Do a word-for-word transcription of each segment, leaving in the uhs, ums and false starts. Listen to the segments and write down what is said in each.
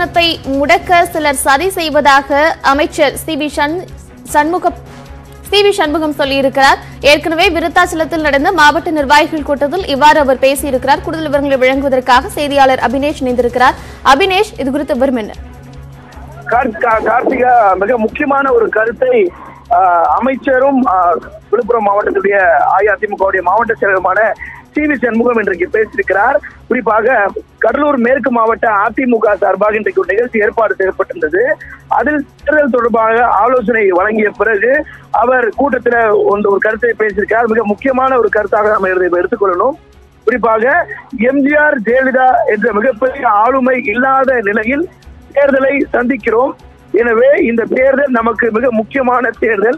சின்னத்தை முடக்க சிலர் சதி செய்வதாக அமைச்சர் C V Shanmugam C V Shanmugam சொல்லியிருக்கிறார். ஏற்கனவே விருத்தாச்சலத்தில் நடந்த மாவட்ட நிர்வாகிகள் கூட்டத்தில் இவ்வாறு அவர் பேசியிருக்கிறார். கூடுதல் விவரங்களை வழங்குவதற்காக செய்தியாளர் அபினேஷ் இணைந்திருக்கிறார். அபினேஷ், இது குறித்த விவரம் என்ன? கார்த்திகா, மிக முக்கியமான ஒரு கருத்தை அமைச்சரும் விழுப்புரம் மாவட்டத்துடைய அஇஅதிமுக மாவட்ட செயலருமான சி வி சண்முகம் இன்றைக்கு பேசியிருக்கிறார். குறிப்பாக கடலூர் மேற்கு மாவட்ட அதிமுக சார்பாக இன்றைக்கு ஒரு நிகழ்ச்சி ஏற்பாடு செய்யப்பட்டிருந்தது. அதில் தேர்தல் தொடர்பாக ஆலோசனை வழங்கிய பிறகு அவர் கூட்டத்தில் ஒரு கருத்தை பேசியிருக்கிறார். மிக முக்கியமான ஒரு கருத்தாக நம்ம இதை எடுத்துக்கொள்ளணும். குறிப்பாக எம்ஜிஆர் ஜெயலலிதா என்ற மிகப்பெரிய ஆளுமை இல்லாத நிலையில் தேர்தலை சந்திக்கிறோம். எனவே இந்த தேர்தல் நமக்கு மிக முக்கியமான தேர்தல்.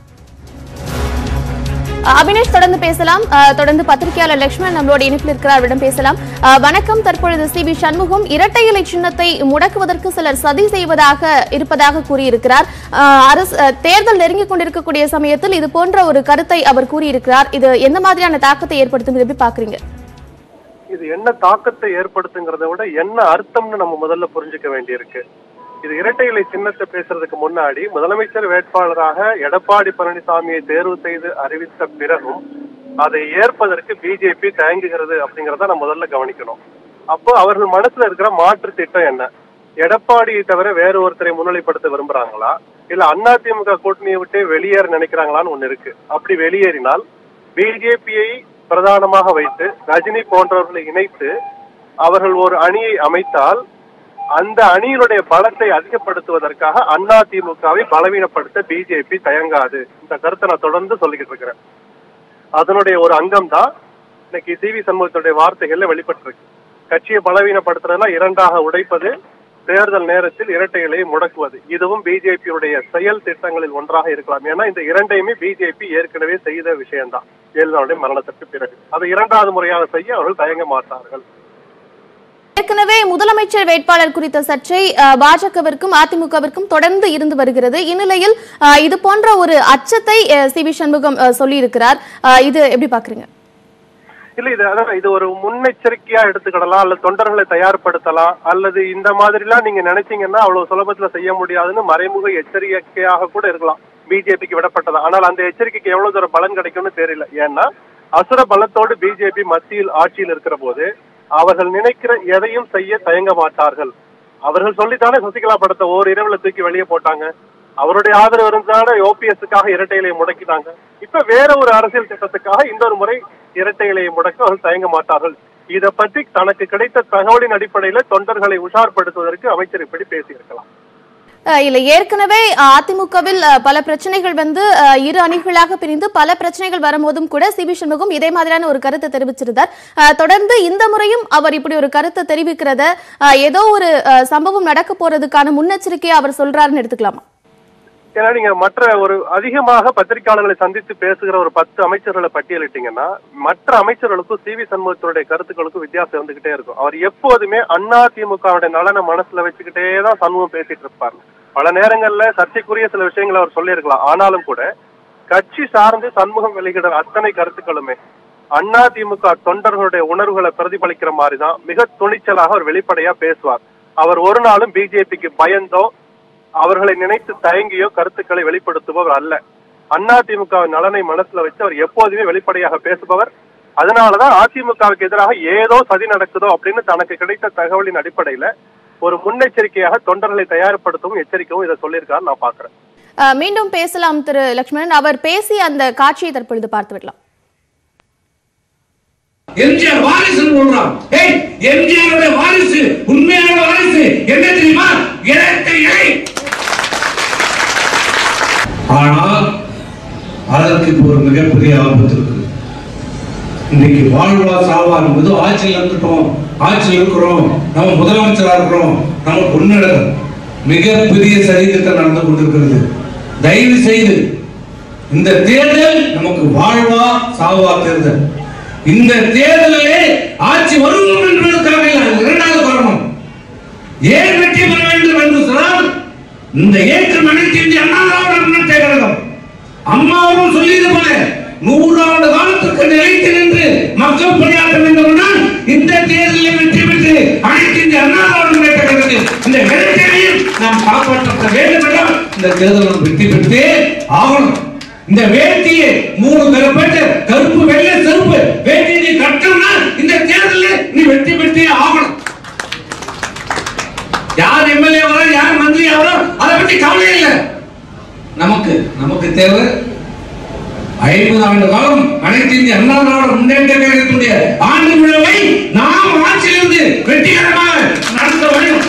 அபினேஷ், தொடர்ந்து பேசலாம். தொடர்ந்து பத்திரிகையாளர் லட்சுமணன் நம்மளோட இணைப்பில் இருக்கிறார், அவரிடம் பேசலாம். வணக்கம். தற்பொழுது சி வி சண்முகம் இரட்டை இலை சின்னத்தை முடக்குவதற்கு சிலர் சதி செய்வதாக இருப்பதாக கூறியிருக்கிறார். அரசு தேர்தல் நெருங்கிக் கொண்டிருக்கக்கூடிய சமயத்தில் இது போன்ற ஒரு கருத்தை அவர் கூறியிருக்கிறார். இது எந்த மாதிரியான தாக்கத்தை ஏற்படுத்தும், எப்படி பாக்குறீங்க? இது என்ன தாக்கத்தை ஏற்படுத்துங்கிறத விட என்ன அர்த்தம்னு நம்ம முதல்ல புரிஞ்சுக்க வேண்டியிருக்கு. இது இரட்டை இலை சின்னத்தை பேசுறதுக்கு முன்னாடி முதலமைச்சர் வேட்பாளராக எடப்பாடி பழனிசாமியை தேர்வு செய்து அறிவித்த பிறகும் அதை ஏற்பதற்கு பிஜேபி தயங்குகிறது அப்படிங்கறத நம்ம முதல்ல கவனிக்கணும். அப்போ அவர்கள் மனசுல இருக்கிற மாற்று திட்டம் என்ன? எடப்பாடியை தவிர வேற ஒருத்தரை முன்னிலைப்படுத்த விரும்புறாங்களா, இல்ல அதிமுக கூட்டணியை விட்டு வெளியேற நினைக்கிறாங்களான்னு ஒண்ணு இருக்கு. அப்படி வெளியேறினால் பிஜேபியை பிரதானமாக வைத்து ரஜினி போன்றவர்களை இணைத்து அவர்கள் ஒரு அணியை அமைத்தால் அந்த அணியினுடைய பலத்தை அதிகப்படுத்துவதற்காக அதிமுகவை பலவீனப்படுத்த பிஜேபி தயங்காது. இந்த கருத்தை நான் தொடர்ந்து சொல்லிக்கிட்டு இருக்கிறேன். அதனுடைய ஒரு அங்கம் தான் இன்னைக்கு சி வி சண்முகத்துடைய வார்த்தைகள்ல வெளிப்பட்டிருக்கு. கட்சியை பலவீனப்படுத்துறதுனா இரண்டாக உடைப்பது, தேர்தல் நேரத்தில் இரட்டை இலையை முடக்குவது, இதுவும் பிஜேபியுடைய செயல் திட்டங்களில் ஒன்றாக இருக்கலாம். ஏன்னா இந்த இரண்டையுமே பிஜேபி ஏற்கனவே செய்த விஷயம்தான் ஜெயலலிதாவுடைய மரணத்திற்கு பிறகு. அதை இரண்டாவது முறையாக செய்ய அவர்கள் தயங்க மாட்டார்கள். ஏற்கனவே முதலமைச்சர் வேட்பாளர் குறித்த சர்ச்சை பாஜகவிற்கும் அதிமுகவிற்கும் தொடர்ந்து இருந்து வருகிறது. இந்நிலையில் இது போன்ற ஒரு அச்சத்தை சி வி சண்முகம் சொல்லியிருக்கிறார். இது எப்படி பாக்குறீங்க? இல்ல, இது அதான் இது ஒரு முன்னெச்சரிக்கையா எடுத்துக்கிடலாம், அல்லது தொண்டர்களை தயார்படுத்தலாம், அல்லது இந்த மாதிரி எல்லாம் நீங்க நினைச்சீங்கன்னா அவ்வளவு சுலபத்துல செய்ய முடியாதுன்னு மறைமுக எச்சரிக்கையாக கூட இருக்கலாம் பிஜேபிக்கு விடப்பட்டதா. ஆனால் அந்த எச்சரிக்கைக்கு எவ்வளவு தூரம் பலன் கிடைக்கும்னு தெரியல. ஏன்னா அசுர பலத்தோடு பிஜேபி மத்தியில் ஆட்சியில் இருக்கிற போது அவர்கள் நினைக்கிற எதையும் செய்ய தயங்க மாட்டார்கள். அவர்கள் சொல்லித்தானே சசிகலா படத்தை ஓர் இரவுல தூக்கி வெளியே போட்டாங்க. அவருடைய ஆதரவு இருந்தான ஓபிஎஸ்க்காக இரட்டை இலையை முடக்கினாங்க. இப்ப வேற ஒரு அரசியல் திட்டத்துக்காக இன்னொரு முறை இரட்டை இலையை முடக்க அவர்கள் தயங்க மாட்டார்கள். இதை பற்றி தனக்கு கிடைத்த தகவலின் அடிப்படையில தொண்டர்களை உஷார்படுத்துவதற்கு அமைச்சர் இப்படி பேசியிருக்கலாம். இல்ல, ஏற்கனவே அதிமுகவில் பல பிரச்சனைகள் வந்து இரு அணிகளாக பிரிந்து பல பிரச்சனைகள் வரும்போதும் கூட சி வி சண்முகம் இதே மாதிரியான ஒரு கருத்தை தெரிவிச்சிருந்தார். தொடர்ந்து இந்த முறையும் அவர் இப்படி ஒரு கருத்தை தெரிவிக்கிறத ஏதோ ஒரு சம்பவம் நடக்க போறதுக்கான முன்னெச்சரிக்கையை அவர் சொல்றாருன்னு எடுத்துக்கலாமா? ஏன்னா நீங்க மற்ற ஒரு அதிகமாக பத்திரிகையாளர்களை சந்தித்து பேசுகிற ஒரு பத்து அமைச்சர்களை பட்டியலிட்டீங்கன்னா மற்ற அமைச்சர்களுக்கும் சி வி சண்முகத்தினுடைய கருத்துக்களுக்கும் வித்தியாசம் இருந்துகிட்டே இருக்கும். அவர் எப்போதுமே அதிமுகவுடைய நலனை மனசுல வச்சுக்கிட்டே தான் சண்முகம் பேசிட்டு இருப்பார். பல நேரங்கள்ல சர்ச்சைக்குரிய சில விஷயங்களை அவர் சொல்லியிருக்கலாம். ஆனாலும் கூட கட்சி சார்ந்து சண்முகம் வெளியிடுற அத்தனை கருத்துக்களுமே அதிமுக தொண்டர்களுடைய உணர்வுகளை பிரதிபலிக்கிற மாதிரிதான் மிக துணிச்சலாக அவர் வெளிப்படையா பேசுவார். அவர் ஒரு நாளும் பிஜேபிக்கு பயந்தோ அவர்களை நினைத்து தயங்கியோ கருத்துக்களை வெளிப்படுத்துபவர் அல்ல. அதிமுகவின் நலனை மனசுல வச்சு அவர் எப்போதுமே வெளிப்படையாக பேசுபவர். அதனாலதான் அதிமுகவுக்கு எதிராக ஏதோ சதி நடக்குதோ அப்படின்னு தனக்கு கிடைத்த தகவலின் அடிப்படையில ஒரு முன்னெச்சரிக்கையாக தொண்டர்களை தயார்படுத்தவும் எச்சரிக்கவும் இதை சொல்லியிருக்காரு நான் பாக்குறேன். மீண்டும் பேசலாம் திரு லட்சுமணன். அவர் பேசி அந்த காட்சியை தற்பொழுது பார்த்து விடலாம். எம்ஜிஆர் வாரிசு சொல்றான். ஏய், எம்ஜிஆருடைய வாரிசு, உண்மையான வாரிசு என்ன தெரியுமா? இரட்டை இலை. ஆனால் அதற்கு ஒரு மிகப்பெரிய ஆபத்து இருக்கு. இன்னைக்கு வாழ்வா சாவா என்பது ஆட்சியில் இருக்கட்டும், ஆட்சியில் இருக்கிறோம், நம்ம முதலமைச்சரா இருக்கிறோம், நம்ம பொன்னடகம் மிகப்பெரிய சதித்திட்டம் நடந்து கொண்டிருக்கிறது. தயவு செய்து இந்த தேர்தல் நமக்கு வாழ்வா சாவா தேர்தல். இந்த தேர்தலிலே ஆட்சி வரும் என்பதற்காக இரண்டாவது காரணம் ஏன் வெற்றி பெற வேண்டும் என்று சொன்னால் இந்த ஏற்று அனைத்து இந்திய அண்ணா திராவிட முன்னேற்ற கழகம் அம்மாவும் சொல்லியது போல நூறாண்டு காலத்துக்கு நிலைத்து நின்று மக்கள் பணியாற்ற வேண்டுமானால் இந்த தேர்தலில் வெற்றி பெற்று அனைத்து இந்திய அண்ணா திராவிட முன்னேற்ற கழகத்தில் இந்த வேட்டையையும் நாம் காப்பாற்ற வேண்டும் என்றால் இந்த தேர்தலில் வெற்றி பெற்றே ஆகணும். இந்த வேட்டியை மூணு பெறப்பட்டு கருப்பு வெள்ளை செருப்பு வேட்டியை கட்டணும்னா இந்த தேர்தலில் நீ வெற்றி பெற்றே ஆகணும். யார் எம்எல்ஏ வரோ யார் மந்திரி ஆவரோ அதை பற்றி கவலை இல்லை. நமக்கு நமக்கு தேவை ஐம்பது ஆண்டு காலம் அனைத்து இந்திய அண்ணா திராவிட முன்னேற்ற கழகத்துடைய ஆண்டு விழாவை நாம் ஆட்சியிலிருந்து வெற்றிகரமாக நடத்த வேண்டும்.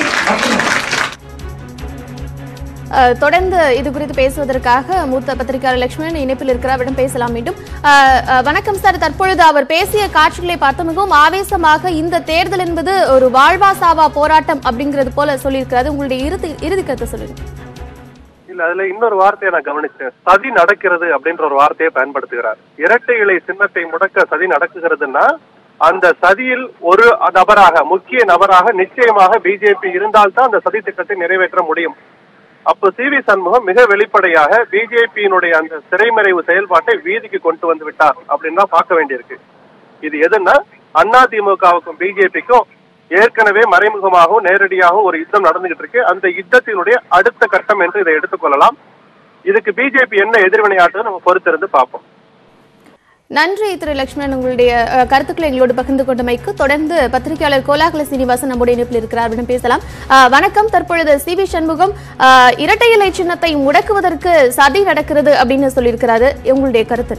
தொடர்ந்து இது குறித்து பேசுவதற்காக மூத்த பத்திரிகையாளர் லட்சுமணன் இணைப்பில் இருக்கிறார். அவரிடம் பேசலாம் மீண்டும். வணக்கம் சார். தற்பொழுது அவர் பேசிய காட்சிகளை பார்த்து மிகவும் ஆவேசமாக இந்த தேர்தல் என்பது ஒரு வாழ்வா சாவா போராட்டம் அப்படிங்கிறது போல சொல்லியிருக்கிறாரு. உங்களுடைய இறுதி இறுதி கருத்தை சொல்லுங்க. இல்ல, அதுல இன்னொரு வார்த்தையை நான் கவனிச்சேன். சதி நடக்கிறது அப்படின்ற ஒரு வார்த்தையை பயன்படுத்துகிறார். இரட்டை இலை சின்னத்தை முடக்க சதி நடக்குகிறதுன்னா அந்த சதியில் ஒரு நபராக முக்கிய நபராக நிச்சயமாக பிஜேபி இருந்தால்தான் அந்த சதி திட்டத்தை நிறைவேற்ற முடியும். அப்போ சி வி சண்முகம் மிக வெளிப்படையாக பிஜேபியினுடைய அந்த திரைமறைவு செயல்பாட்டை வீதிக்கு கொண்டு வந்து விட்டார் அப்படின்னு தான் பார்க்க வேண்டியிருக்கு. இது எதுன்னா அதிமுகவுக்கும் பிஜேபிக்கும் ஏற்கனவே மறைமுகமாகவும் நேரடியாகவும் ஒரு யுத்தம் நடந்துகிட்டு இருக்கு. அந்த யுத்தத்தினுடைய அடுத்த கட்டம் என்று இதை எடுத்துக்கொள்ளலாம். இதுக்கு பிஜேபி என்ன எதிர்வினையாற்று நம்ம பொறுத்திருந்து பார்ப்போம். நன்றி திரு லட்சுமணன், உங்களுடைய கருத்துக்களை எங்களோடு பகிர்ந்து கொண்டமைக்கு. தொடர்ந்து பத்திரிகையாளர் கோலாகல சீனிவாசன் நம்முடைய இணைப்பில் இருக்கிறார். அவரிடம் பேசலாம். வணக்கம். தற்பொழுது சி வி சண்முகம் இரட்டை இலை சின்னத்தை முடக்குவதற்கு சதி நடக்கிறது அப்படின்னு சொல்லியிருக்கிறாரு. உங்களுடைய கருத்து?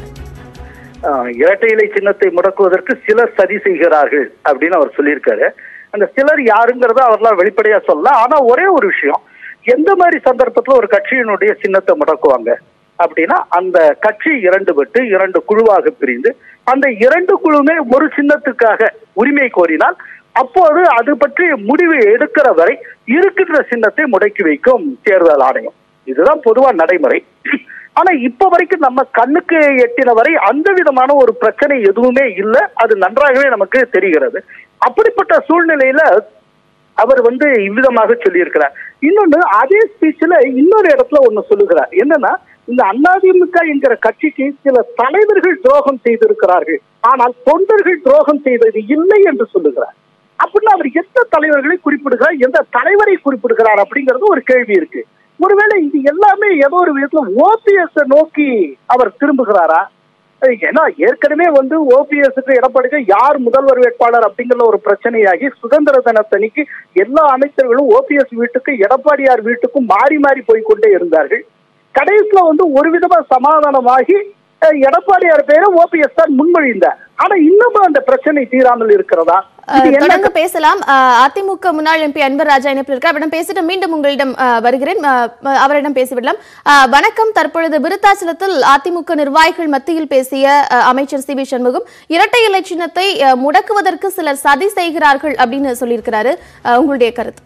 இரட்டை இலை சின்னத்தை முடக்குவதற்கு சிலர் சதி செய்கிறார்கள் அப்படின்னு அவர் சொல்லியிருக்காரு. அந்த சிலர் யாருங்கிறத அவர்லாம் வெளிப்படையா சொல்ல. ஆனா ஒரே ஒரு விஷயம், எந்த மாதிரி சந்தர்ப்பத்துல ஒரு கட்சியினுடைய சின்னத்தை முடக்குவாங்க அப்படின்னா அந்த கட்சி இரண்டு பட்டு இரண்டு குழுவாக பிரிந்து அந்த இரண்டு குழுமே ஒரு சின்னத்துக்காக உரிமை கோரினால் அப்போது அது பற்றி முடிவு எடுக்கிற வரை இருக்கின்ற சின்னத்தை முடக்கி வைக்கும் தேர்தல் ஆணையம். இதுதான் பொதுவா நடைமுறை. ஆனா இப்ப வரைக்கும் நம்ம கண்ணுக்கு எட்டின வரை அந்த விதமான ஒரு பிரச்சனை எதுவுமே இல்லை. அது நன்றாகவே நமக்கு தெரிகிறது. அப்படிப்பட்ட சூழ்நிலையில அவர் வந்து இவ்விதமாக சொல்லியிருக்கிறார். இன்னொன்னு அதே ஸ்பீச்ல இன்னொரு இடத்துல ஒண்ணு சொல்லுகிறார். என்னன்னா, இந்த அதிமுக என்கிற கட்சிக்கு சில தலைவர்கள் துரோகம் செய்திருக்கிறார்கள், ஆனால் தொண்டர்கள் துரோகம் செய்தது இல்லை என்று சொல்லுகிறார். அப்படின்னா அவர் எந்த தலைவர்களை குறிப்பிடுகிறார், எந்த தலைவரை குறிப்பிடுகிறார் அப்படிங்கிறது ஒரு கேள்வி இருக்கு. ஒருவேளை இது எல்லாமே ஏதோ ஒரு விதத்துல ஓபிஎஸ் நோக்கி அவர் திரும்புகிறாரா? ஏன்னா ஏற்கனவே வந்து ஓபிஎஸ்க்கு எடப்பாடிக்கு யார் முதல்வர் வேட்பாளர் அப்படிங்கிற ஒரு பிரச்சனையாகி சுதந்திர தினத்தன்னைக்கு எல்லா அமைச்சர்களும் ஓபிஎஸ் வீட்டுக்கு எடப்பாடியார் வீட்டுக்கும் மாறி மாறி போய்கொண்டே இருந்தார்கள். கடைசியில வந்து ஒரு விதமா சமாதானமாகி எடப்பாடியார் பேரை ஓபிஎஸ் தான் முன்மொழிந்தார். ஆனா இன்னமும் அந்த பிரச்சனை தீராமல் இருக்கிறதா? தொடர்ந்து பேசலாம். அதிமுக முன்னாள் எம்பி அன்பர் ராஜா இணைப்பில் இருக்கிறார். அவரிடம் பேசிட்டு மீண்டும் உங்களிடம் வருகிறேன். அவரிடம் பேசிவிடலாம். வணக்கம். தற்பொழுது விருத்தாச்சலத்தில் அதிமுக நிர்வாகிகள் மத்தியில் பேசிய அமைச்சர் சி வி சண்முகம் இரட்டை இலை சின்னத்தை முடக்குவதற்கு சிலர் சதி செய்கிறார்கள் அப்படின்னு சொல்லியிருக்கிறாரு. உங்களுடைய கருத்து?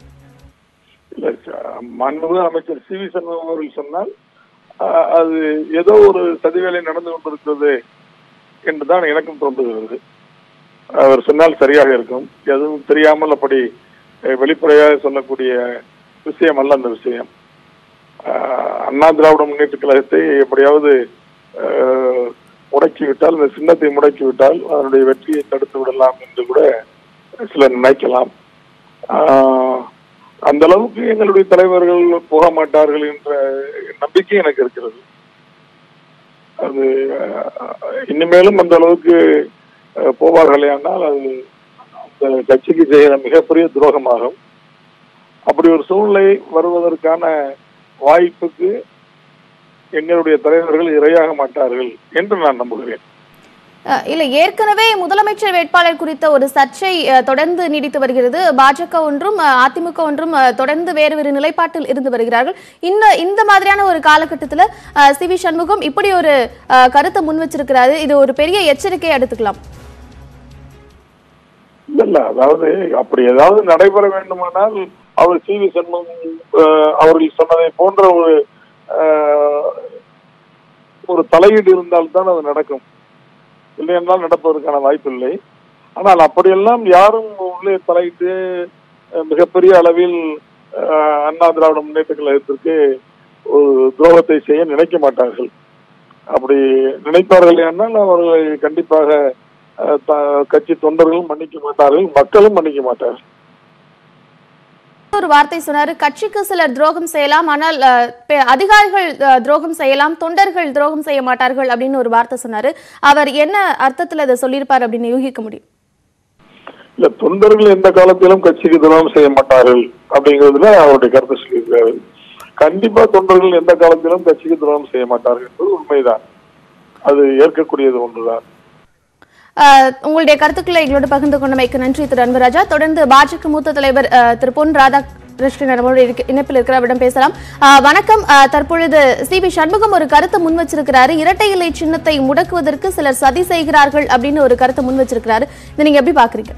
மாண்புமிகு அமைச்சர் சி வி சண்முகம் அவர்கள் சொன்னால் அது ஏதோ ஒரு சதிவேலை நடந்து கொண்டிருக்கிறது என்றுதான் எனக்கும் தோன்றுகிறது. அவர் சொன்னால் சரியாக இருக்கும். எதுவும் தெரியாமல் அப்படி வெளிப்படையாக சொல்லக்கூடிய விஷயம் அல்ல அந்த விஷயம். அண்ணா திராவிட முன்னேற்ற கழகத்தை எப்படியாவது முடக்கிவிட்டால், இந்த சின்னத்தை முடக்கிவிட்டால் அதனுடைய வெற்றியை தடுத்து விடலாம் என்று கூட சிலர் நினைக்கலாம். அந்த அளவுக்கு எங்களுடைய தலைவர்கள் போக மாட்டார்கள் என்ற நம்பிக்கை எனக்கு இருக்கிறது. அது இனிமேலும் அந்த அளவுக்கு போவார்களே ஆனால் அது அந்த கட்சிக்கு செய்கிற மிகப்பெரிய துரோகமாகும். அப்படி ஒரு சூழ்நிலை வருவதற்கான வாய்ப்புக்கு எங்களுடைய தலைவர்கள் இரையாக மாட்டார்கள் என்று நான் நம்புகிறேன். இல்ல, ஏற்கனவே முதலமைச்சர் வேட்பாளர் குறித்த ஒரு சர்ச்சை தொடர்ந்து நீடித்து வருகிறது. பாஜக ஒன்றும் அதிமுக ஒன்றும் தொடர்ந்து வேறு வேறு நிலைப்பாட்டில் இருந்து வருகிறார்கள். இந்த இந்த மாதிரியான ஒரு காலகட்டத்தில் சி வி சண்முகம் இப்படி ஒரு கருத்தை முன் வச்சிருக்கிறாரு. இது ஒரு பெரிய எச்சரிக்கையை எடுத்துக்கலாம். இல்ல, அதாவது அப்படி ஏதாவது நடைபெற வேண்டுமானால் அவர் சி வி சண்முகம் அவர்கள் சொன்னதை போன்ற ஒரு ஒரு தலையீடு இருந்தால்தான் அது நடக்கும். இல்லை என்றால் நடப்பதற்கான வாய்ப்பு இல்லை. ஆனால் அப்படியெல்லாம் யாரும் உள்ளே தலையிட்டு மிகப்பெரிய அளவில் அண்ணா திராவிட முன்னேற்ற கழகத்திற்கு ஒரு துரோகத்தை செய்ய நினைக்க மாட்டார்கள். அப்படி நினைப்பார்கள் என்றால் அவர்களை கண்டிப்பாக கட்சி தொண்டர்களும் மன்னிக்க மாட்டார்கள், மக்களும் மன்னிக்க மாட்டார்கள். ஒரு வார்த்தை சொன்னாரு, கட்சிக்கு சிலர் துரோகம் செய்யலாம், ஆனால் அதிகாரிகள் துரோகம் செய்யலாம், தொண்டர்கள் துரோகம் செய்ய மாட்டார்கள் அப்படின்னு ஒரு வார்த்தை சொன்னாரு. அவர் என்ன அர்த்தத்துல அதை சொல்லியிருப்பார் அப்படின்னு யூகிக்க முடியும்? இல்ல, தொண்டர்கள் எந்த காலத்திலும் கட்சிக்கு துரோகம் செய்ய மாட்டார்கள் அப்படிங்கிறதுல அவருடைய கருத்தை சொல்லியிருக்காரு. கண்டிப்பா தொண்டர்கள் எந்த காலத்திலும் கட்சிக்கு துரோகம் செய்ய மாட்டார்கள் என்பது உண்மைதான், அது ஏற்கக்கூடியது ஒன்றுதான். உங்களுடைய கருத்துக்களை எங்களோடு பகிர்ந்து கொண்டமைக்கு நன்றி திரு அன்பராஜா. தொடர்ந்து பாஜக மூத்த தலைவர் திரு பொன் ராதாகிருஷ்ணன் இணைப்பில் இருக்கிறவரிடம் பேசலாம். வணக்கம். தற்பொழுது சி வி சண்முகம் ஒரு கருத்தை முன் வச்சிருக்கிறாரு, இரட்டை இலை சின்னத்தை முடக்குவதற்கு சிலர் சதி செய்கிறார்கள் அப்படின்னு ஒரு கருத்தை முன் வச்சிருக்கிறாரு. இதை நீங்க எப்படி பாக்குறீங்க?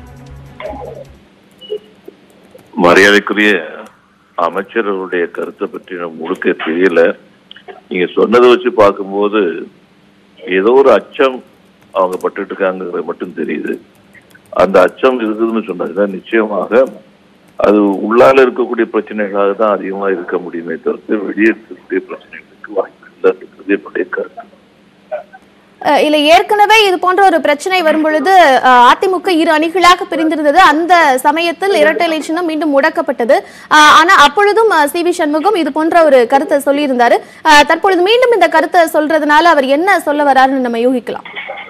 மரியாதைக்குரிய அமைச்சர்களுடைய கருத்தை பற்றி நம்ம முழுக்க தெரியல. நீங்க சொன்னதை வச்சு பார்க்கும்போது ஏதோ ஒரு அச்சம் அவங்க பட்டு இருக்காங்கிறது மட்டும் தெரியுது. அந்த அச்சம் இருக்குதுன்னு சொன்னாங்க, நிச்சயமாக அது உள்ளால இருக்கக்கூடிய பிரச்சனைகளாக தான் அதிகமா இருக்க முடியுமே தவிர்த்து வெளியே இருக்கக்கூடிய பிரச்சனைகளுக்கு வாய்ப்பு இல்லை இருக்கிறது என்னுடைய கருத்து. இல்ல, ஏற்கனவே இது போன்ற ஒரு பிரச்சனை வரும் பொழுது அதிமுக இரு அணிகளாக பிரிந்திருந்தது. அந்த சமயத்தில் இரட்டை இலை சின்னம் மீண்டும் முடக்கப்பட்டது. ஆனா அப்பொழுதும் சி வி சண்முகம் இது போன்ற ஒரு கருத்தை சொல்லியிருந்தாரு. தற்பொழுது மீண்டும் இந்த கருத்தை சொல்றதுனால அவர் என்ன சொல்ல வராருன்னு நம்ம யூகிக்கலாம்.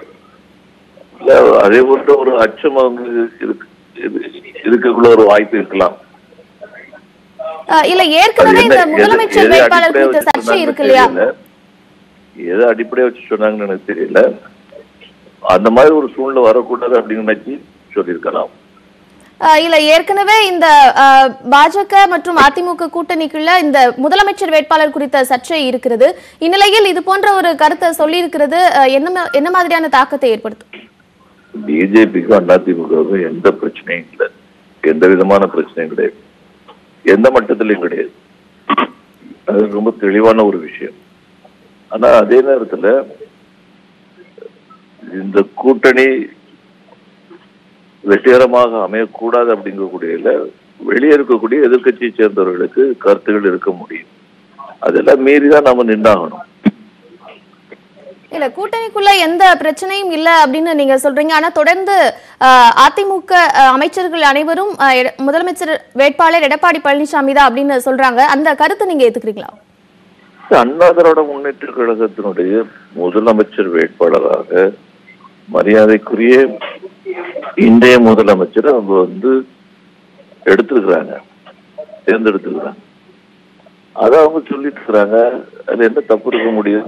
அதே போன்ற ஒரு அச்சம் அவங்க இருக்கக்குள்ள ஒரு வாய்ப்பு இருக்கலாம். இல்ல, ஏற்கனவே இந்த முதலமைச்சர் வேட்பாளர் குறித்த சர்ச்சை இருக்கு இல்லையா, எதை அடிப்படையா வச்சு சொன்னாங்கன்னு எனக்கு தெரியல. அந்த மாதிரி ஒரு சூழ்நிலை வரக்கூடாது அப்படின்னு நினைச்சு சொல்லியிருக்கலாம். இல்ல, ஏற்கனவே இந்த பாஜக மற்றும் அதிமுக கூட்டணிக்குள்ள இந்த முதலமைச்சர் வேட்பாளர் குறித்த சர்ச்சை இருக்கிறது. இந்நிலையில் இது போன்ற ஒரு கருத்தை சொல்லி இருக்கிறது என்ன என்ன மாதிரியான தாக்கத்தை ஏற்படுத்தும்? பிஜேபிக்கும் அதிமுகவுக்கும் எந்த பிரச்சனையும் இல்லை, எந்த விதமான பிரச்சனையும் கிடையாது, எந்த மட்டத்திலையும் கிடையாது. அது ரொம்ப தெளிவான ஒரு விஷயம். ஆனா அதே நேரத்துல இந்த கூட்டணி வெற்றிகரமாக அமையக்கூடாது அப்படிங்கக்கூடிய வெளியே இருக்கக்கூடிய எதிர்கட்சியை சேர்ந்தவர்களுக்கு கருத்துகள் இருக்க முடியும். அதெல்லாம் மீறிதான் நம்ம நின்றாகணும். இல்ல, கூட்டணிக்குள்ள எந்த பிரச்சனையும் இல்ல அப்படின்னு நீங்க சொல்றீங்க. ஆனா தொடர்ந்து அதிமுக அமைச்சர்கள் அனைவரும் முதலமைச்சர் வேட்பாளர் எடப்பாடி பழனிசாமி தான் அப்படின்னு சொல்றாங்க. அந்த கருத்தை நீங்க ஏத்துக்கிறீங்களா? அண்ணா திராவிட முன்னேற்ற கழகத்தினுடைய முதலமைச்சர் வேட்பாளராக மரியாதைக்குரிய இன்றைய முதலமைச்சர் அவங்க வந்து எடுத்திருக்கிறாங்க, தேர்ந்தெடுத்திருக்கிறாங்க. அதை அவங்க சொல்லிட்டு இருக்கிறாங்க. அதுல என்ன தப்பு இருக்க முடியும்?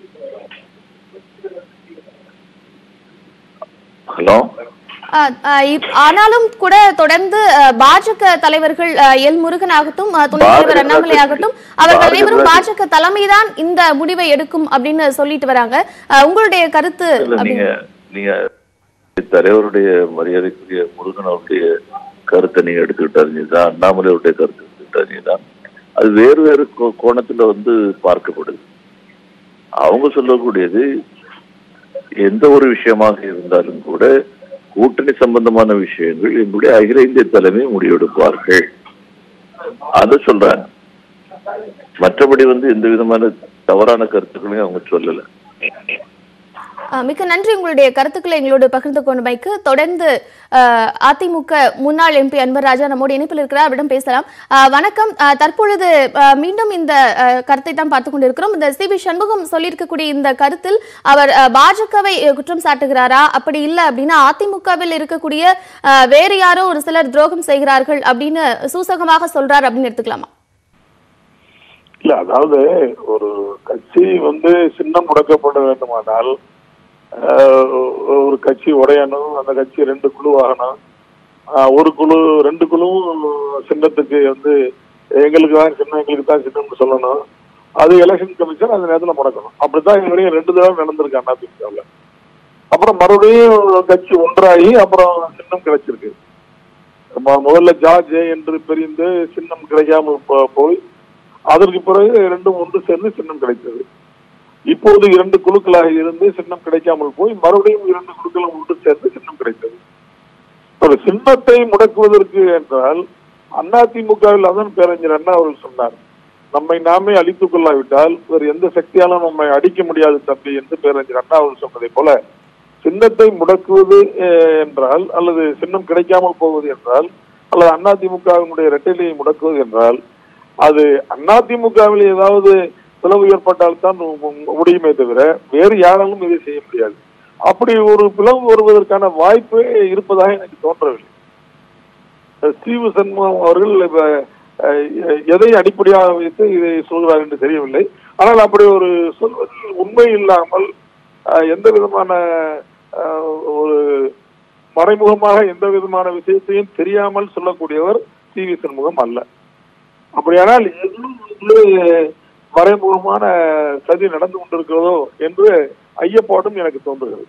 ஹலோ. ஆனாலும் கூட தொடர்ந்து பாஜக தலைவர்கள் எல் முருகன் ஆகட்டும், துணைத் தலைவர் அண்ணாமலை ஆகட்டும், அவர்கள் அனைவரும் பாஜக தலைமைதான் இந்த முடிவை எடுக்கும் அப்படின்னு சொல்லிட்டு வராங்க. உங்களுடைய கருத்து? நீங்க தலைவருடைய மரியாதைக்குரிய முருகன் அவருடைய கருத்தை நீங்க எடுத்துக்கிட்டாருங்கதா, அண்ணாமலையுடைய கருத்து எடுத்துக்கிட்டாருங்கதான், அது வேறு வேறு கோணத்துல வந்து பார்க்கப்படுது. அவங்க சொல்லக்கூடியது எந்த ஒரு விஷயமாக இருந்தாலும் கூட கூட்டணி சம்பந்தமான விஷயங்கள் எங்களுடைய அகில இந்திய தலைமை முடிவெடுப்பார்கள், அதை சொல்றாங்க. மற்றபடி வந்து எந்த விதமான தவறான கருத்துக்களையும் அவங்க சொல்லல. மிக்க நன்றி உங்களுடைய கருத்துக்களை எங்களோடு பகிர்ந்து கொண்டமைக்கு. தொடர்ந்து அதிமுக முன்னாள் எம்பி அன்பராஜா நம்மோடு இணைப்பில் இருக்கிறார், அவரிடம் பேசலாம். வணக்கம். தற்பொழுது மீண்டும் இந்த கருத்தை தான் பார்த்துக் கொண்டிருக்கிறோம். இந்த சி வி சண்முகம் சொல்லியிருக்கக்கூடிய இந்த கருத்தில் அவர் பாஜகவை குற்றம் சாட்டுகிறாரா? அப்படி இல்லை அப்படின்னா அதிமுகவில் இருக்கக்கூடிய வேறு யாரோ ஒரு சிலர் துரோகம் செய்கிறார்கள் அப்படின்னு சூசகமாக சொல்றார் அப்படின்னு எடுத்துக்கலாமா? இல்ல, அதாவது ஒரு கட்சி வந்து சின்னம் முடக்கப்பட வேண்டுமானால் ஒரு கட்சி உடையணும், அந்த கட்சி ரெண்டு குழு ஆகணும். ஒரு குழு ரெண்டு குழுவும் சின்னத்துக்கு வந்து எங்களுக்கு தான் சின்னம் எங்களுக்கு தான் சின்னம்னு சொல்லணும். அது எலெக்ஷன் கமிஷன் அந்த நேரத்தில் முடக்கணும். அப்படித்தான் எங்களுடைய ரெண்டு தடவை நடந்திருக்கு அதிமுகவில். அப்புறம் மறுபடியும் கட்சி ஒன்றாகி அப்புறம் சின்னம் கிடைச்சிருக்கு. முதல்ல ஜார்ஜ் என்று பிரிந்து சின்னம் கிடைக்காம போய் அதற்கு பிறகு ரெண்டும் ஒன்று சேர்ந்து சின்னம் கிடைத்தது. இப்போது இரண்டு குழுக்களாக இருந்து சின்னம் கிடைக்காமல் போய் மறுபடியும் இரண்டு குழுக்களும் ஒன்று சேர்ந்து சின்னம் கிடைத்தது. ஒரு சின்னத்தை முடக்குவதற்கு என்றால் அதிமுகவில் அதான் பேரறிஞர் அண்ணா அவர்கள் சொன்னார், நம்மை நாமே அழித்துக் கொள்ளாவிட்டால் வேறு எந்த சக்தியாலும் நம்மை அடிக்க முடியாது தம்பி என்று பேரறிஞர் அண்ணா அவர்கள் சொன்னதை போல சின்னத்தை முடக்குவது என்றால் அல்லது சின்னம் கிடைக்காமல் போவது என்றால் அல்லது அதிமுகவினுடைய இரட்டைலையை முடக்குவது என்றால் அது அதிமுகவில் ஏதாவது பிளவு ஏற்பட்டால்தான் முடியுமே தவிர வேறு யாராலும் இதை செய்ய முடியாது. அப்படி ஒரு பிளவு வருவதற்கான வாய்ப்பே இருப்பதாக எனக்கு தோன்றவில்லை. சீவு சண்முகம் அவர்கள் எதை அடிப்படையாக வைத்து இதை சொல்கிறார் என்று தெரியவில்லை. ஆனால் அப்படி ஒரு சொல்வதில் உண்மை இல்லாமல் எந்த விதமான ஒரு மறைமுகமாக எந்த விதமான விஷயத்தையும் தெரியாமல் சொல்லக்கூடியவர் சி வி சண்முகம் அல்ல. அப்படியானால் மறைமுகமான சதி நடந்து கொண்டிருக்கிறதோ என்று ஐயப்பாடும் எனக்கு தோன்றுகிறது.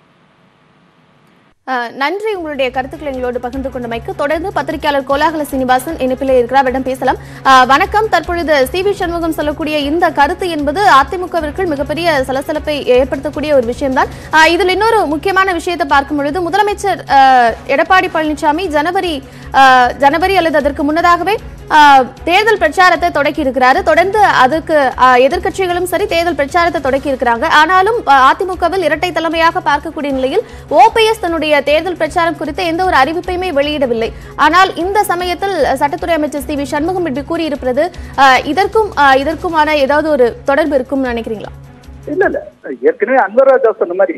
நன்றி, உங்களுடைய கருத்துக்களை எங்களோடு பகிர்ந்து கொண்டமைக்கு. தொடர்ந்து பத்திரிகையாளர் கோலாகல சீனிவாசன் இணைப்பிலே இருக்கிறார், அவரிடம் பேசலாம். வணக்கம். தற்பொழுது சி வி சண்முகம் சொல்லக்கூடிய இந்த கருத்து என்பது அதிமுகவிற்குள் மிகப்பெரிய சலசலப்பை ஏற்படுத்தக்கூடிய ஒரு விஷயம்தான். இதில் இன்னொரு முக்கியமான விஷயத்தை பார்க்கும் பொழுது முதலமைச்சர் எடப்பாடி பழனிசாமி ஜனவரி ஜனவரி அல்லது அதற்கு முன்னதாகவே தேர்தல் பிரச்சாரத்தை தொடக்கி இருக்கிறாரு. தொடர்ந்து அதுக்கு எதிர்கட்சிகளும் சரி தேர்தல் பிரச்சாரத்தை தொடக்கி இருக்கிறாங்க. ஆனாலும் அதிமுகவில் இரட்டை தலைமையாக பார்க்கக்கூடிய நிலையில் ஓபிஎஸ் தன்னுடைய தேர்தல் பிரச்சாரம் குறித்து எந்த ஒரு அறிவிப்பையுமே வெளியிடவில்லை. ஆனால் இந்த சமயத்தில் சட்டத்துறை அமைச்சர் சி வி சண்முகம் இப்படி கூறியிருப்பது இதற்கும் இதற்குமான ஏதாவது ஒரு தொடர்பு இருக்கும் நினைக்கிறீங்களா? இல்ல இல்ல ஏற்கனவே அன்வராஜா சொன்ன மாதிரி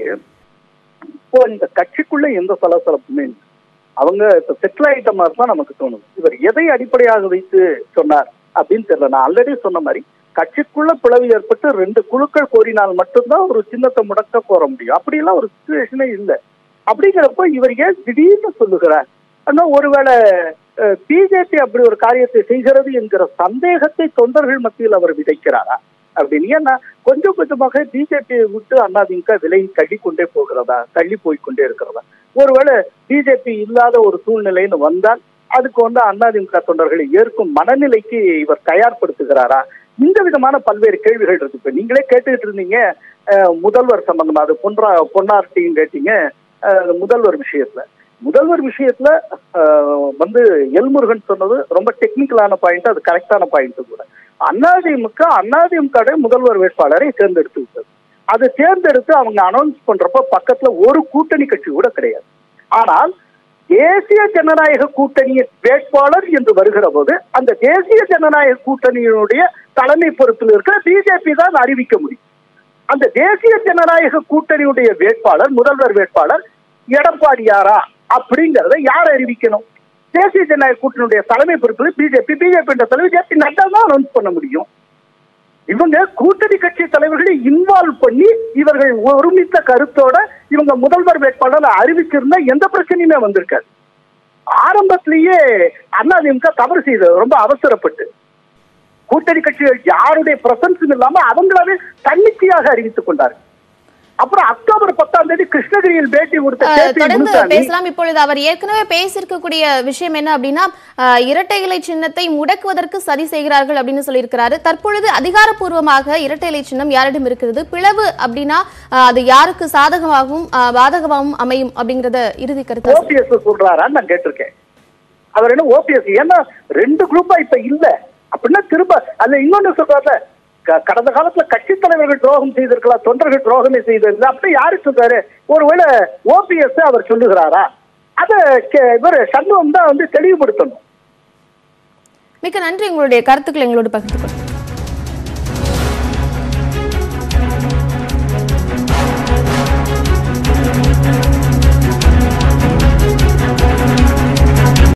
இப்போ இந்த கட்சிக்குள்ள எந்த சலசலப்புமே அவங்க இப்ப செட்டில் ஆயிட்ட மாதிரி தான் நமக்கு தோணுது. இவர் எதை அடிப்படையாக வைத்து சொன்னார் அப்படின்னு தெரியல. நான் ஆல்ரெடி சொன்ன மாதிரி கட்சிக்குள்ள பிளவு ஏற்பட்டு ரெண்டு குழுக்கள் கோரினால் மட்டும்தான் ஒரு சின்னத்தை முடக்க போற முடியும். அப்படியெல்லாம் ஒரு சிச்சுவேஷனே இல்லை. அப்படிங்கிறப்போ இவர் ஏன் திடீர்னு சொல்லுகிறார்? ஆனா ஒருவேளை பிஜேபி அப்படி ஒரு காரியத்தை செய்கிறது என்கிற சந்தேகத்தை தொண்டர்கள் மத்தியில் அவர் விதைக்கிறாரா அப்படின்னு. ஏன்னா கொஞ்சம் கொஞ்சமாக பிஜேபியை விட்டு அதிமுக விலை தள்ளி கொண்டே போகிறதா, தள்ளி போய்கொண்டே இருக்கிறதா? ஒருவேளை பிஜேபி இல்லாத ஒரு சூழ்நிலைன்னு வந்தால் அதுக்கு வந்து அதிமுக தொண்டர்களை ஏற்கும் மனநிலைக்கு இவர் தயார்படுத்துகிறாரா? இந்த விதமான பல்வேறு கேள்விகள் இருக்கு. இப்ப நீங்களே கேட்டுக்கிட்டு இருந்தீங்க முதல்வர் சம்பந்தமா, அது பொன்றா பொன்னார்ட்டியும் கேட்டீங்க. முதல்வர் விஷயத்துல முதல்வர் விஷயத்துல வந்து எல்முருகன் சொன்னது ரொம்ப டெக்னிக்கலான பாயிண்ட், அது கரெக்டான பாயிண்ட் கூட. அதிமுக அதிமுக முதல்வர் வேட்பாளரை தேர்ந்தெடுத்து விட்டது. அது தேர்ந்தெடுத்து அவங்க அனௌன்ஸ் பண்றப்ப பக்கத்துல ஒரு கூட்டணி கட்சி கூட கிடையாது. ஆனால் தேசிய ஜனநாயக கூட்டணியின் வேட்பாளர் என்று வருகிற போது அந்த தேசிய ஜனநாயக கூட்டணியினுடைய தலைமை பொறுப்பில் இருக்கிற பிஜேபி தான் அறிவிக்க முடியும். அந்த தேசிய ஜனநாயக கூட்டணியுடைய வேட்பாளர் முதல்வர் வேட்பாளர் எடப்பாடியாரா அப்படிங்கறத யார் அறிவிக்கணும்? தேசிய ஜனநாயக கூட்டணியுடைய தலைமை பொறுப்பில் பிஜேபி பிஜேபி என்ற தலைவர் ஜே பி நட்டா தான் அனௌன்ஸ் பண்ண முடியும். இவங்க கூட்டணி கட்சி தலைவர்களை இன்வால்வ் பண்ணி இவர்கள் ஒருமித்த கருத்தோட இவங்க முதல்வர் வேட்பாளர் அறிவிச்சிருந்தா எந்த பிரச்சனையுமே வந்திருக்காது. ஆரம்பத்திலேயே அதிமுக தவறு செய்தது, ரொம்ப அவசரப்பட்டு கூட்டணி கட்சிகள் யாருடைய பிரசன்ஸும் இல்லாம அவங்களாவே தன்னிச்சையாக அறிவித்துக் கொண்டார்கள். அப்புறம் அக்டோபர் பத்தாம் தேதி கிருஷ்ணகிரியில் பேட்டி தொடர்ந்து பேசலாம். இப்பொழுது அவர் ஏற்கனவே பேசியிருக்கக்கூடிய விஷயம் என்ன அப்படின்னா, இரட்டை இலை சின்னத்தை முடக்குவதற்கு சதி செய்கிறார்கள் அப்படின்னு சொல்லியிருக்கிறாரு. தற்பொழுது அதிகாரப்பூர்வமாக இரட்டை இலை சின்னம் யாரிடம் இருக்கிறது, பிளவு அப்படின்னா அது யாருக்கு சாதகமாகவும் பாதகமாகவும் அமையும் அப்படிங்கறத இறுதி கருத்து ஓபிஎஸ் சொல்றாரான்னு நான் கேட்டிருக்கேன். அவர் என்ன ஓபிஎஸ் ஏன்னா ரெண்டு குரூப்பா இப்ப இல்ல அப்படின்னா திரும்ப அல்ல இன்னொன்னு சொல்றாரு, கடந்த காலத்துல கட்சி தலைவர்கள் துரோகம் செய்திருக்கலாம், தொண்டர்கள் துரோகமே செய்திருந்தா அப்படி யாரு சொல்றாரு? ஒருவேளை ஓபிஎஸ் அவர் சொல்லுகிறாரா? அத இவர் சண்முகம் தான் வந்து தெளிவுபடுத்தணும். மிக்க நன்றி, உங்களுடைய கருத்துக்களை எங்களோடு பகிர்ந்து கொள்ளுங்கள்.